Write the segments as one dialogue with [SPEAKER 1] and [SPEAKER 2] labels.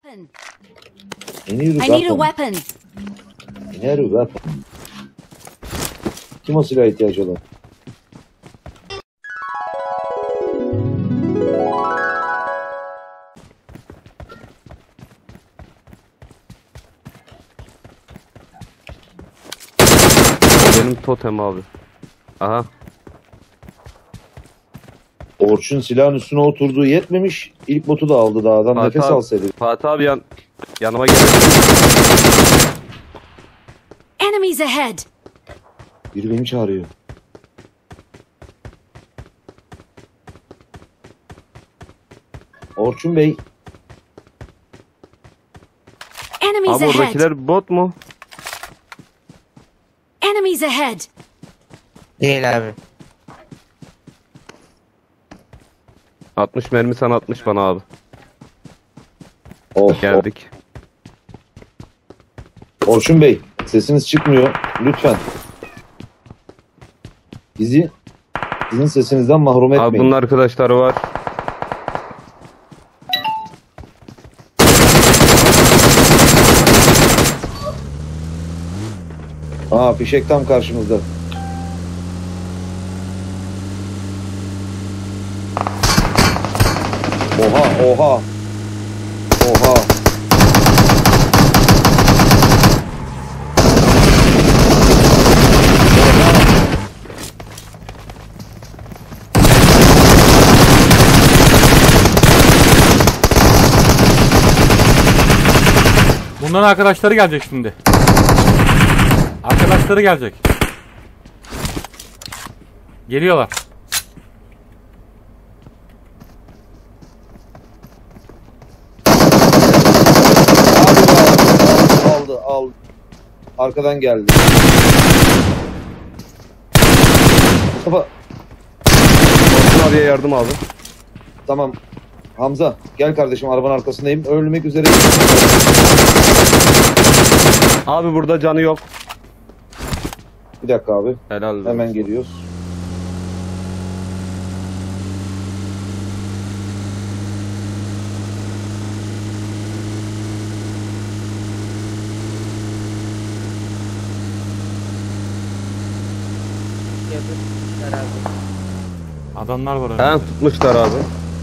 [SPEAKER 1] I need a weapon. I need a weapon. Kim o silaha ihtiyacı olan?
[SPEAKER 2] Benim totem abi. Aha.
[SPEAKER 1] Orçun silahın üstüne oturduğu yetmemiş. İlk botu da aldı daha. Adam nefes alsaydı.
[SPEAKER 2] Fatih abi yanıma gel.
[SPEAKER 3] Enemies ahead.
[SPEAKER 1] Biri beni çağırıyor. Orçun Bey.
[SPEAKER 3] Enemies
[SPEAKER 2] Abi
[SPEAKER 3] ahead.
[SPEAKER 2] oradakiler bot mu?
[SPEAKER 3] Enemies ahead.
[SPEAKER 4] Değil abi.
[SPEAKER 2] 60 mermi sana 60 bana abi.
[SPEAKER 1] Oh,
[SPEAKER 2] Geldik.
[SPEAKER 1] Orçun Bey, sesiniz çıkmıyor. Lütfen. Sizin sesinizden mahrum etmeyin.
[SPEAKER 2] Abi bunun arkadaşları var.
[SPEAKER 1] Aa, fişek tam karşımızda. Oha.
[SPEAKER 5] Bunların arkadaşları gelecek şimdi. Arkadaşları gelecek. Geliyorlar.
[SPEAKER 1] Aldı. Arkadan geldi. Mustafa.
[SPEAKER 2] Orçun abiye yardım abi.
[SPEAKER 1] Tamam. Hamza gel kardeşim, arabanın arkasındayım. Ölmek üzereyim.
[SPEAKER 2] Abi burada canı yok.
[SPEAKER 1] Bir dakika abi.
[SPEAKER 2] Helal olsun.
[SPEAKER 1] Hemen geliyoruz.
[SPEAKER 5] Adamlar var önümüzde.
[SPEAKER 2] He tutmuşlar abi.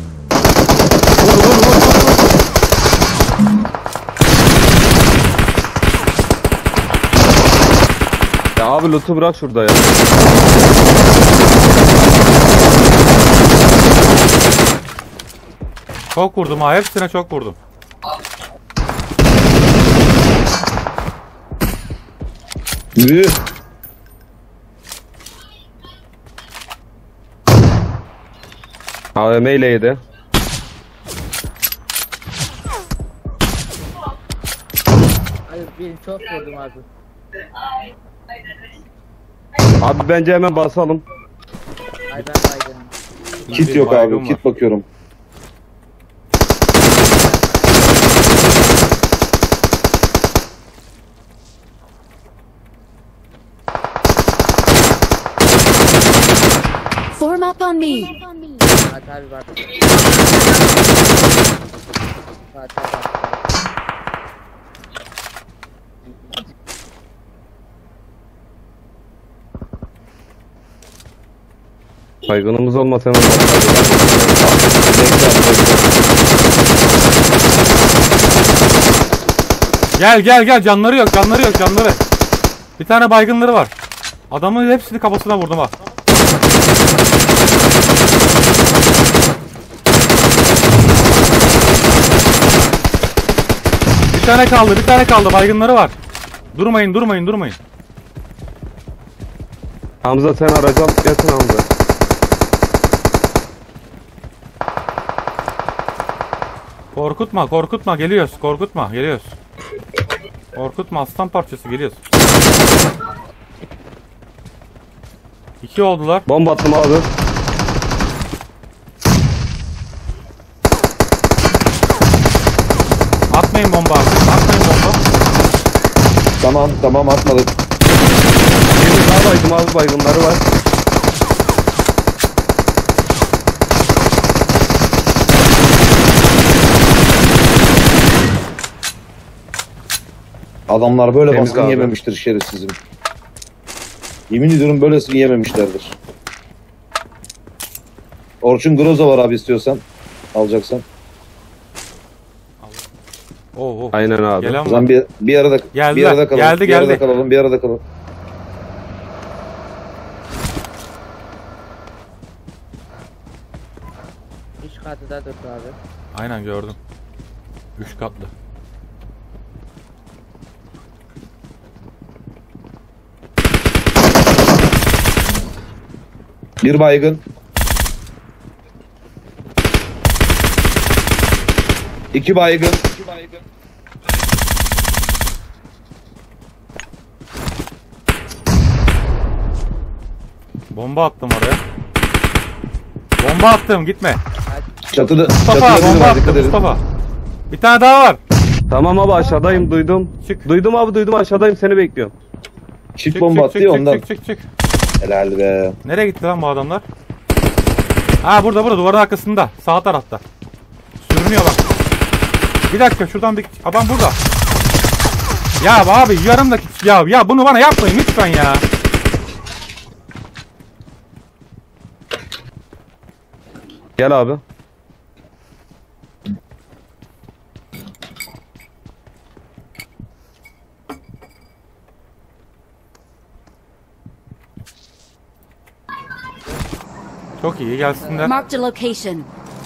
[SPEAKER 2] Ya abi loot'u bırak şurada ya.
[SPEAKER 5] Çok vurdum ha, hepsine çok vurdum.
[SPEAKER 1] Üh.
[SPEAKER 2] AVM ile yedi.
[SPEAKER 4] Hayır bir çok vurdum abi.
[SPEAKER 2] Abi bence hemen basalım.
[SPEAKER 4] Ay ben baydım.
[SPEAKER 1] Kit yok
[SPEAKER 5] Baygın
[SPEAKER 1] abi.
[SPEAKER 5] var.
[SPEAKER 1] Kit bakıyorum.
[SPEAKER 3] Form up on me.
[SPEAKER 4] Fatih abi bak. Fatih abi bak.
[SPEAKER 2] Baygınımız olmasa hemen basalım.
[SPEAKER 5] Gel canları yok canları. Bir tane baygınları var. Adamın hepsini kafasına vurdum ha. Bir tane kaldı baygınları var. Durmayın.
[SPEAKER 2] Hamza sen aracı alıp gelsin Hamza.
[SPEAKER 5] Korkutma geliyoruz. Korkutma aslan parçası geliyoruz. 2 oldular.
[SPEAKER 2] Bomba attım abi.
[SPEAKER 5] Atmayın bomba artık.
[SPEAKER 1] Tamam atmadık.
[SPEAKER 2] Benim daha baydım abi, baygınları var.
[SPEAKER 1] Adamlar böyle
[SPEAKER 2] Temiz
[SPEAKER 1] baskın
[SPEAKER 2] abi.
[SPEAKER 1] yememiştir şerefsizim. Yemin ediyorum böylesini yememişlerdir. Orçun Groza var abi istiyorsan. Alacaksan.
[SPEAKER 5] Oo.
[SPEAKER 2] Aynen abi.
[SPEAKER 5] Gelen
[SPEAKER 1] O
[SPEAKER 5] var.
[SPEAKER 1] zaman bir arada
[SPEAKER 5] Geldiler.
[SPEAKER 1] bir arada kalalım.
[SPEAKER 5] Geldi,
[SPEAKER 1] bir arada
[SPEAKER 5] geldi.
[SPEAKER 1] kalalım. Bir arada kalalım.
[SPEAKER 4] Üç katı da durdu abi.
[SPEAKER 5] Aynen gördüm. 3 katlı.
[SPEAKER 1] Bir baygın. İki baygın.
[SPEAKER 5] Bomba attım oraya. Bomba attım, gitme.
[SPEAKER 1] Çatıda
[SPEAKER 5] Mustafa
[SPEAKER 1] çatıda biri
[SPEAKER 5] bomba
[SPEAKER 1] var,
[SPEAKER 5] attım
[SPEAKER 1] dikkat edin.
[SPEAKER 5] Mustafa. Bir tane daha var.
[SPEAKER 2] Tamam abi aşağıdayım duydum.
[SPEAKER 5] Çık.
[SPEAKER 2] Duydum abi duydum aşağıdayım seni bekliyorum.
[SPEAKER 1] Çift
[SPEAKER 5] Çık,
[SPEAKER 1] bomba
[SPEAKER 5] çık,
[SPEAKER 1] attı ya
[SPEAKER 5] çık,
[SPEAKER 1] ondan.
[SPEAKER 5] çık, çık, çık.
[SPEAKER 1] Helal be.
[SPEAKER 5] Nereye gitti lan bu adamlar? Ha burada duvarın arkasında. Sağ tarafta. Sürünüyor bak. Bir dakika şuradan bir adam burada. Ya abi yarımdaki ya bunu bana yapmayın lütfen ya.
[SPEAKER 2] Gel abi.
[SPEAKER 5] Çok iyi gelsinler.
[SPEAKER 3] Marked a location.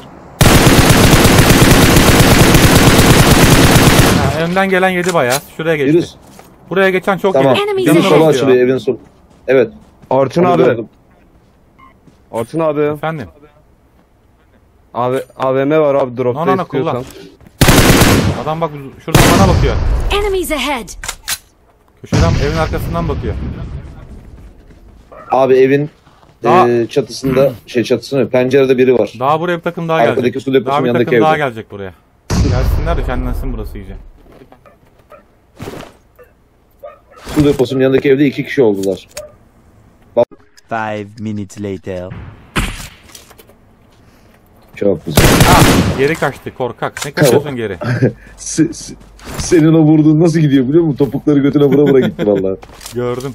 [SPEAKER 5] Ha, önden gelen yedi bayağı. Şuraya geçti.
[SPEAKER 1] Virüs.
[SPEAKER 5] Buraya geçen çok
[SPEAKER 1] Tamam.
[SPEAKER 5] iyi.
[SPEAKER 3] Enemies
[SPEAKER 1] Evin
[SPEAKER 3] ahead.
[SPEAKER 1] solu açılıyor evin solu. Evet.
[SPEAKER 2] Orçun
[SPEAKER 1] onu
[SPEAKER 2] abi.
[SPEAKER 1] gördüm.
[SPEAKER 2] Orçun abi.
[SPEAKER 5] Efendim.
[SPEAKER 2] Abi AVM var abi dropta
[SPEAKER 5] No, no,
[SPEAKER 2] istiyorsan.
[SPEAKER 5] kullan. Adam bak şuradan bana bakıyor.
[SPEAKER 3] Enemies ahead.
[SPEAKER 5] Köşeden evin arkasından bakıyor.
[SPEAKER 1] Abi evin
[SPEAKER 5] Daha-
[SPEAKER 1] çatısında çatısında pencerede biri var.
[SPEAKER 5] Daha buraya bir takım daha
[SPEAKER 1] Arkadaki
[SPEAKER 5] gelecek.
[SPEAKER 1] su deposunun
[SPEAKER 5] Daha bir
[SPEAKER 1] yanındaki
[SPEAKER 5] takım daha
[SPEAKER 1] evde.
[SPEAKER 5] gelecek buraya. Gelsinler de kendilensin burası iyice.
[SPEAKER 1] Su deposunun yanındaki evde 2 kişi oldular.
[SPEAKER 6] 5 minutes later.
[SPEAKER 1] Çok güzel.
[SPEAKER 5] Geri kaçtı korkak. Ne kaçıyorsun geri?
[SPEAKER 1] Senin o vurduğun nasıl gidiyor biliyor musun? Topukları götüne vura vura gitti vallahi.
[SPEAKER 5] Gördüm.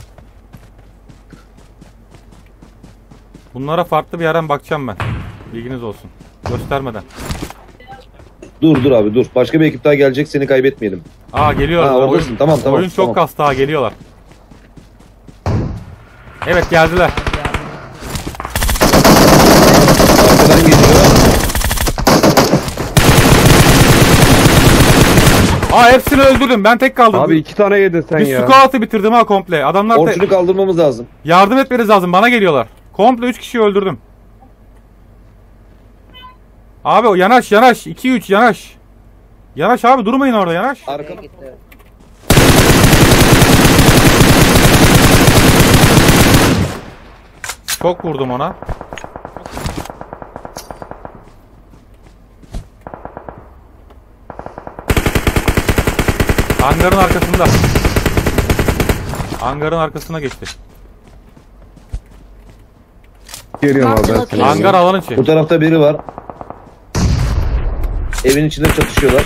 [SPEAKER 5] Bunlara farklı bir yerden bakacağım ben. Bilginiz olsun. Göstermeden.
[SPEAKER 1] Dur abi dur. Başka bir ekip daha gelecek seni kaybetmeyelim.
[SPEAKER 5] Aa geliyorlar.
[SPEAKER 1] Ha, oradasın. Tamam,
[SPEAKER 5] Oyun çok
[SPEAKER 1] tamam.
[SPEAKER 5] kastı ha geliyorlar. Evet geldiler.
[SPEAKER 1] Arkadan geliyor.
[SPEAKER 5] Aa hepsini öldürdüm. Ben tek kaldım.
[SPEAKER 2] Abi 2 tane yedin sen
[SPEAKER 5] bir
[SPEAKER 2] ya.
[SPEAKER 5] squat'ı bitirdim ha komple. Adamlar
[SPEAKER 1] Orçun'u kaldırmamız lazım.
[SPEAKER 5] yardım etmeniz lazım. Bana geliyorlar. Komple 3 kişiyi öldürdüm. Abi o yanaş 2-3 yanaş. Yanaş abi durmayın orada yanaş.
[SPEAKER 1] Arka
[SPEAKER 4] Nereye gitti?
[SPEAKER 5] Çok vurdum ona. Hangarın arkasında. Hangarın arkasına geçti.
[SPEAKER 2] Geliyorum abi ben seni.
[SPEAKER 3] Marked
[SPEAKER 5] Hangar alanın içi.
[SPEAKER 1] bu tarafta biri var. Evin içinde çatışıyorlar.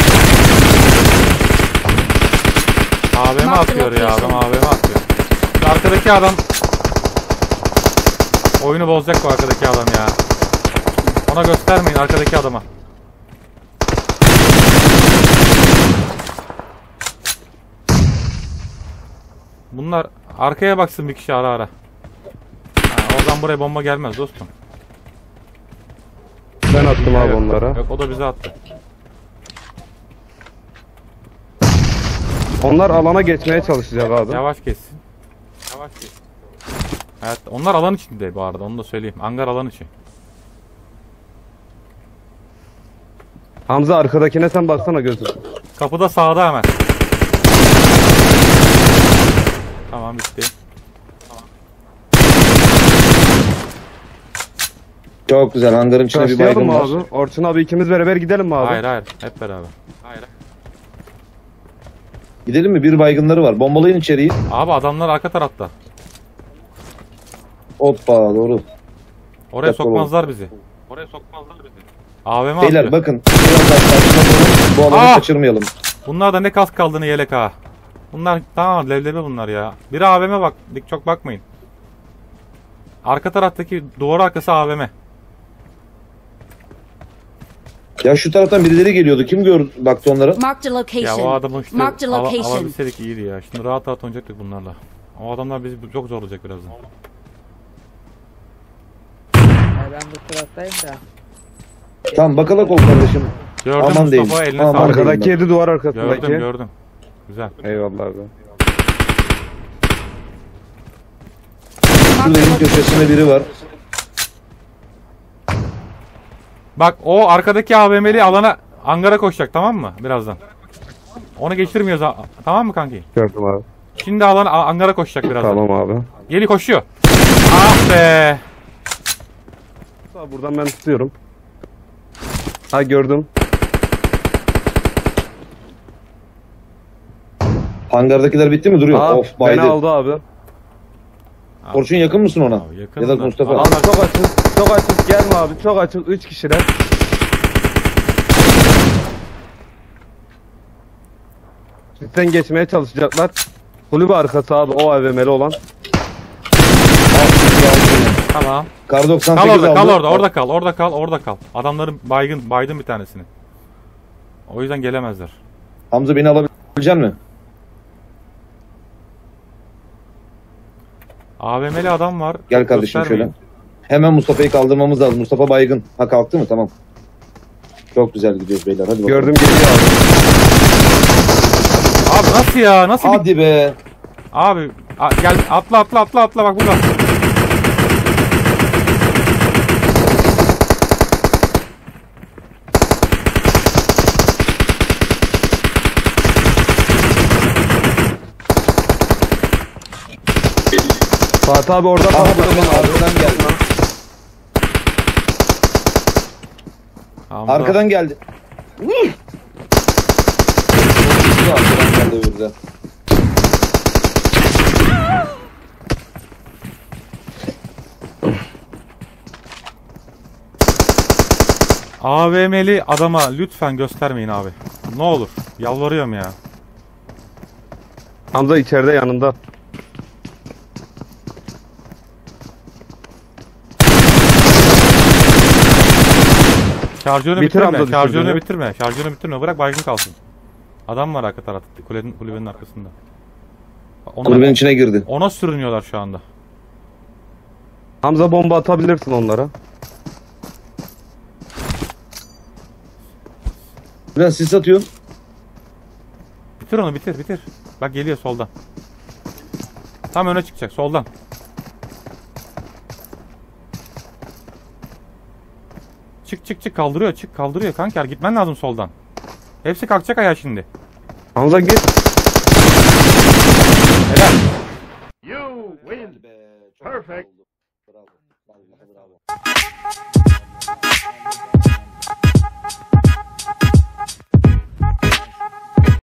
[SPEAKER 5] AVM atıyor ya adam AVM atıyor. Şu arkadaki adam oyunu bozacak bu arkadaki adam ya. Ona göstermeyin arkadaki adama. Bunlar arkaya baksın bir kişi ara ara. Ha, oradan buraya bomba gelmez dostum.
[SPEAKER 2] Ben attım abi
[SPEAKER 5] Yok,
[SPEAKER 2] onlara.
[SPEAKER 5] Yok o da bize attı.
[SPEAKER 2] Onlar alana geçmeye çalışacak abi.
[SPEAKER 5] Yavaş geçsin. Yavaş geçsin. Evet onlar alan içinde bu arada onu da söyleyeyim. Hangar alan içi.
[SPEAKER 2] Hamza arkadakine sen baksana gözüm.
[SPEAKER 5] Kapıda sağda hemen. Tamam bitti.
[SPEAKER 1] Çok güzel. Hangarın içinde bir
[SPEAKER 2] Başlayalım
[SPEAKER 1] baygın
[SPEAKER 2] mı
[SPEAKER 1] var.
[SPEAKER 2] abi? Orçun abi ikimiz beraber gidelim mi abi?
[SPEAKER 5] Hayır hep beraber.
[SPEAKER 1] Gidelim mi? Bir baygınları var. Bombalayın içeriği.
[SPEAKER 5] Abi adamlar arka tarafta.
[SPEAKER 1] Hoppa doğru.
[SPEAKER 5] Oraya
[SPEAKER 1] Defol
[SPEAKER 5] sokmazlar bizi. AVM
[SPEAKER 1] Beyler
[SPEAKER 5] atıyor.
[SPEAKER 1] bakın. Bu alanı
[SPEAKER 5] Aa!
[SPEAKER 1] kaçırmayalım.
[SPEAKER 5] Bunlar da ne kask kaldığını yelek ha. Bunlar tamam levlebe bunlar ya. Biri AVM bak. Dik çok bakmayın. Arka taraftaki duvar arkası AVM.
[SPEAKER 1] Ya şu taraftan birileri geliyordu. Kim gördü baktı onlara?
[SPEAKER 3] Marked a
[SPEAKER 5] Ya o
[SPEAKER 3] location.
[SPEAKER 5] adamı işte
[SPEAKER 3] Marked a location.
[SPEAKER 5] alabilseydik iyiydi ya. Şimdi rahat rahat oynayacaktık bunlarla. O adamlar bizi çok zorlayacak birazdan.
[SPEAKER 4] Ben bu taraftayım da.
[SPEAKER 1] Tamam bakalım ol kardeşim.
[SPEAKER 5] Gördüm
[SPEAKER 1] Aman
[SPEAKER 5] Mustafa
[SPEAKER 1] diyeyim.
[SPEAKER 5] eline
[SPEAKER 1] Aman
[SPEAKER 5] sağlık.
[SPEAKER 1] diyeyim.
[SPEAKER 2] Arkadaki 7 duvar arkasındaki.
[SPEAKER 5] Gördüm. Güzel.
[SPEAKER 2] Eyvallah abi.
[SPEAKER 1] Şurada en köşesinde biri var.
[SPEAKER 5] Bak o arkadaki AVM'li alana hangara koşacak tamam mı birazdan? Onu geçirmiyoruz tamam mı kanki?
[SPEAKER 2] Gördüm abi.
[SPEAKER 5] Şimdi alan hangara koşacak birazdan.
[SPEAKER 2] Tamam abi.
[SPEAKER 5] Geli koşuyor. Ah be.
[SPEAKER 2] Buradan ben tutuyorum. Ha gördüm.
[SPEAKER 1] Hangardakiler bitti mi? Duruyor.
[SPEAKER 2] Aa,
[SPEAKER 1] Of
[SPEAKER 2] beni
[SPEAKER 1] baydı.
[SPEAKER 2] aldı abi.
[SPEAKER 1] Orçun yakın mısın ona?
[SPEAKER 5] Abi, yakın
[SPEAKER 1] Ya da
[SPEAKER 5] da.
[SPEAKER 1] Mustafa.
[SPEAKER 5] Aa,
[SPEAKER 2] Abi çok açık. Çok açık. Gelme abi. Çok açık. 3 kişiler. Sizden geçmeye çalışacaklar. Kulübe arkası abi. O AVM'li olan.
[SPEAKER 5] Tamam.
[SPEAKER 1] Kar 98
[SPEAKER 5] Kal orada,
[SPEAKER 1] aldı.
[SPEAKER 5] orada kal. Adamların baydın bir tanesini. O yüzden gelemezler.
[SPEAKER 1] Hamza beni alabilecek mi?
[SPEAKER 5] AVM'li adam var.
[SPEAKER 1] Gel kardeşim
[SPEAKER 5] Göstermeyin.
[SPEAKER 1] şöyle. Hemen Mustafa'yı kaldırmamız lazım. Mustafa baygın. Ha kalktı mı? Tamam. Çok güzel gidiyoruz beyler. Hadi bakalım.
[SPEAKER 2] Gördüm geliyor abi.
[SPEAKER 5] Abi nasıl ya? Nasıl bir...
[SPEAKER 1] Hadi be.
[SPEAKER 5] Abi gel atla bak burada.
[SPEAKER 2] Fatih abi orada
[SPEAKER 1] Aha
[SPEAKER 2] kaldı.
[SPEAKER 1] arkadan geldi.
[SPEAKER 5] Hamza.
[SPEAKER 1] Arkadan geldi. Arkadan geldi öbürü de.
[SPEAKER 5] AVM'li adama lütfen göstermeyin abi. Ne olur. Yalvarıyorum ya.
[SPEAKER 2] Hamza içeride yanında.
[SPEAKER 5] Şarjörünü
[SPEAKER 2] Bitir
[SPEAKER 5] bitirme.
[SPEAKER 2] Hamza
[SPEAKER 5] Şarjörünü
[SPEAKER 2] düşürdüğünü.
[SPEAKER 5] bitirme. Şarjörünü bitirme. Bırak baygın kalsın. Adam var arka tarafta. Kulübenin arkasında.
[SPEAKER 1] Kulübenin içine girdi.
[SPEAKER 5] Ona sürünüyorlar şu anda.
[SPEAKER 2] Hamza bomba atabilirsin onlara.
[SPEAKER 1] Biraz sis atıyorsun.
[SPEAKER 5] Bitir onu bitir. Bak geliyor soldan. Tam öne çıkacak soldan. Çık kaldırıyor kanker gitmen lazım soldan. Hepsi kalkacak ayağa şimdi.
[SPEAKER 2] Hamza git.
[SPEAKER 5] Helal.
[SPEAKER 1] Perfect. Bravo.